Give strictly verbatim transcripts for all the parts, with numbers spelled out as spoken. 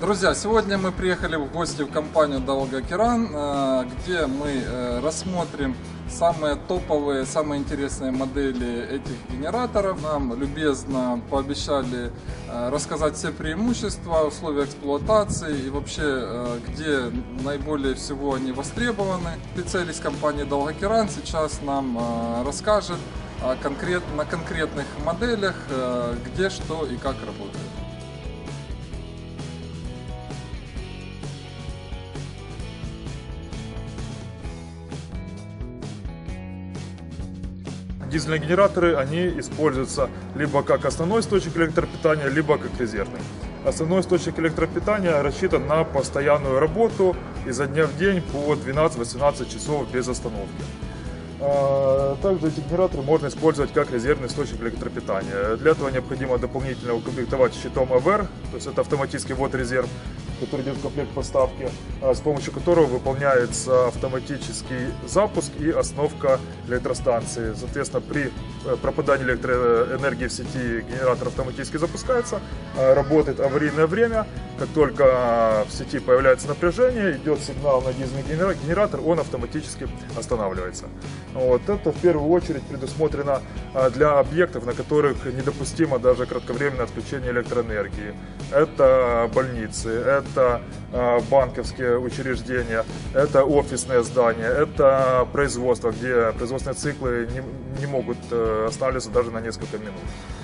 Друзья, сегодня мы приехали в гости в компанию Долгокеран, где мы рассмотрим самые топовые, самые интересные модели этих генераторов. Нам любезно пообещали рассказать все преимущества, условия эксплуатации и вообще, где наиболее всего они востребованы. Специалист компании Долгокеран сейчас нам расскажет конкрет, на конкретных моделях, где, что и как работает. Дизельные генераторы, они используются либо как основной источник электропитания, либо как резервный. Основной источник электропитания рассчитан на постоянную работу изо дня в день по двенадцать-восемнадцать часов без остановки. Также эти генераторы можно использовать как резервный источник электропитания. Для этого необходимо дополнительно укомплектовать щитом эй ви ар, то есть это автоматический ввод резерв, который идет в комплект поставки, с помощью которого выполняется автоматический запуск и остановка электростанции. Соответственно, при пропадании электроэнергии в сети генератор автоматически запускается, работает аварийное время. Как только в сети появляется напряжение, идет сигнал на дизельный генератор, он автоматически останавливается. Вот это в первую очередь предусмотрено для объектов, на которых недопустимо даже кратковременное отключение электроэнергии. Это больницы, это банковские учреждения, это офисные здания, это производство, где производственные циклы не, не могут останавливаться даже на несколько минут.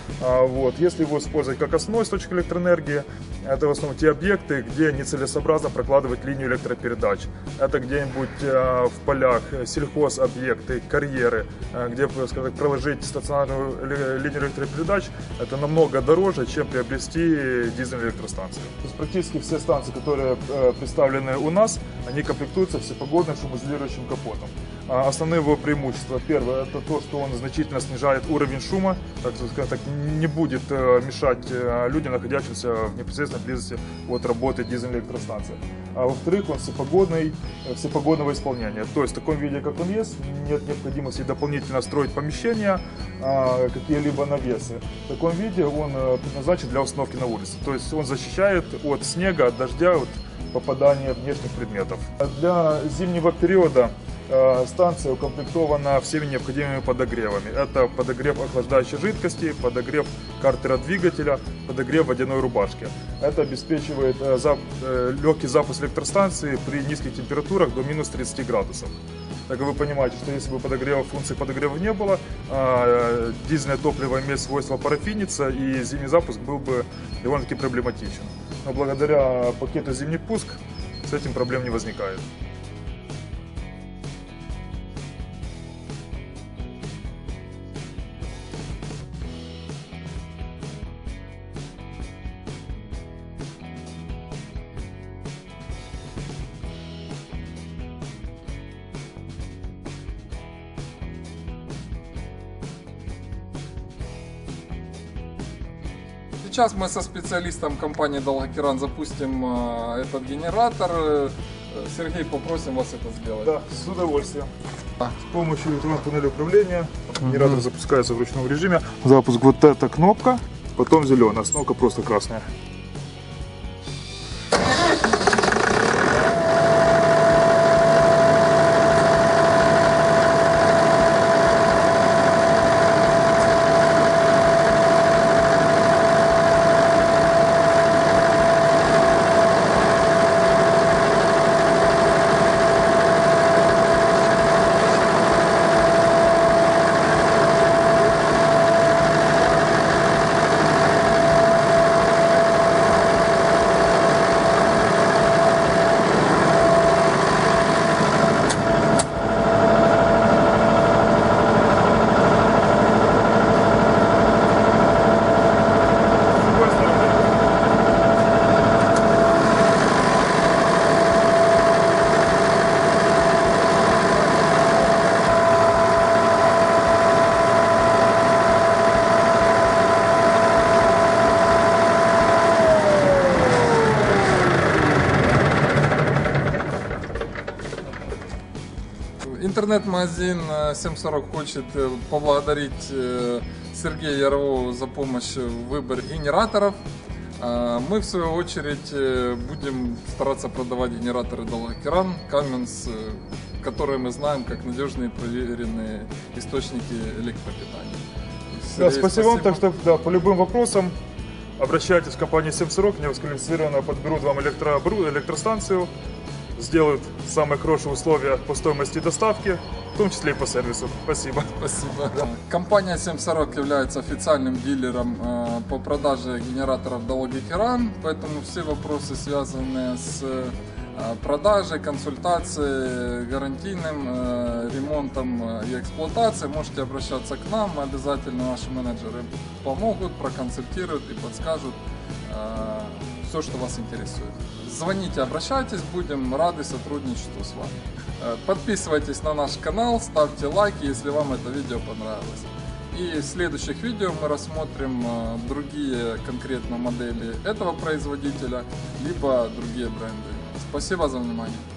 Вот. Если его использовать как основной источник электроэнергии, это в основном те объекты, где нецелесообразно прокладывать линию электропередач. Это где-нибудь в полях, сельхозобъекты, карьеры, где, скажем так, проложить стационарную линию электропередач, это намного дороже, чем приобрести дизельную электростанцию. То есть практически все станции, которые представлены у нас, они комплектуются всепогодным шумоизолирующим капотом. Основные его преимущества. Первое, это то, что он значительно снижает уровень шума, так, скажем так, не будет мешать людям, находящимся в непосредственной близости от работы дизельной электростанции. А во-вторых, он всепогодный, всепогодного исполнения. То есть в таком виде, как он есть, нет необходимости дополнительно строить помещения, какие-либо навесы. В таком виде он предназначен для установки на улице. То есть он защищает от снега, от дождя, от попадания внешних предметов. Для зимнего периода станция укомплектована всеми необходимыми подогревами. Это подогрев охлаждающей жидкости, подогрев картера двигателя, подогрев водяной рубашки. Это обеспечивает легкий запуск электростанции при низких температурах до минус тридцати градусов. Так вы понимаете, что если бы подогрева, функции подогрева не было, дизельное топливо имеет свойство парафиниться, и зимний запуск был бы довольно-таки проблематичен. Но благодаря пакету «Зимний пуск» с этим проблем не возникает. Сейчас мы со специалистом компании Долгокеран запустим этот генератор. Сергей, попросим вас это сделать. Да, с удовольствием. С помощью электронной панели управления генератор запускается в ручном режиме. Запуск вот эта кнопка, потом зеленая, остановка просто красная. Интернет-магазин семь сорок хочет поблагодарить Сергея Ярового за помощь в выборе генераторов. Мы, в свою очередь, будем стараться продавать генераторы Dalga-Kiran, Cummins, которые мы знаем как надежные проверенные источники электропитания. Да, спасибо, спасибо вам. Так что да, по любым вопросам обращайтесь в компанию Семсрок, невосквалифицированно подберут вам электро... электростанцию, сделают самые хорошие условия по стоимости доставки, в том числе и по сервису. Спасибо. Спасибо. Да. Компания Семсрок является официальным дилером э, по продаже генераторов Dalga-Kiran, поэтому все вопросы, связанные с э, продажей, консультацией, гарантийным э, ремонтом и эксплуатацией, можете обращаться к нам. Мы обязательно, наши менеджеры помогут, проконсультируют и подскажут э, все, что вас интересует. Звоните, обращайтесь, будем рады сотрудничеству с вами. Подписывайтесь на наш канал, ставьте лайки, если вам это видео понравилось. И в следующих видео мы рассмотрим другие конкретно модели этого производителя, либо другие бренды. Спасибо за внимание.